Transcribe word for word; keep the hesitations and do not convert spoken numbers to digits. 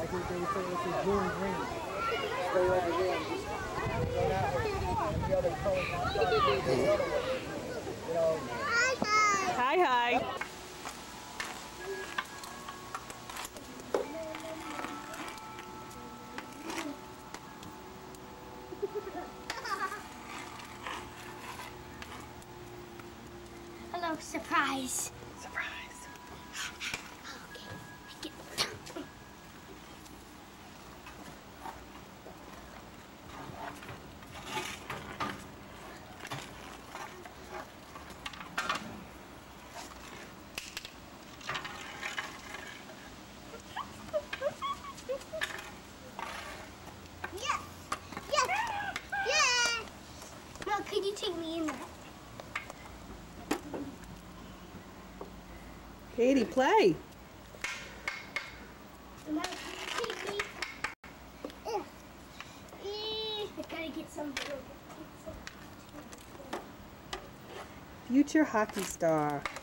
Like they would say, it's a green green. Stay over there and just go that way. And the other colors will start to go the other way. You know. Hi, hi. Hi, hi. Hello, surprise. Surprise. Okay. Get Yes! Yes! Yes! Mom, could you take me in there? Katie, play. Mom, can you take me? Eh. Eh. I gotta get some. Future hockey star.